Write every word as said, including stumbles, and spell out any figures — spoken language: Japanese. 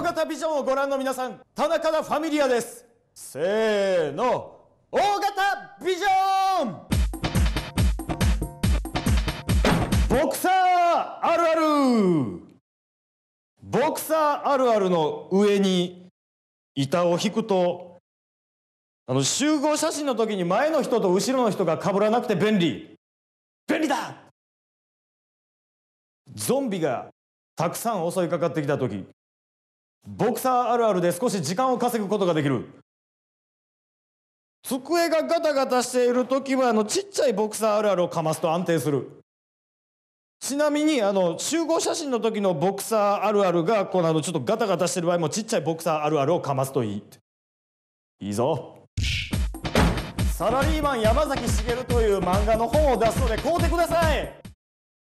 型ビジョンをご覧の皆さん、田中田ファミリアです。せーの、大型ビジョン。ボクサーあるある。ボクサーあるあるの上に板を引くと、あの集合写真の時に前の人と後ろの人が被らなくて便利。便利だ。ゾンビがたくさん襲いかかってきた時、ボクサーあるあるで少し時間を稼ぐことができる。机がガタガタしている時はあのちっちゃいボクサーあるあるをかますと安定する。ちなみにあの集合写真の時のボクサーあるあるがこのあのちょっとガタガタしてる場合もちっちゃいボクサーあるあるをかますといい。いいぞ。サラリーマン山崎茂という漫画の本を出すので買うてください。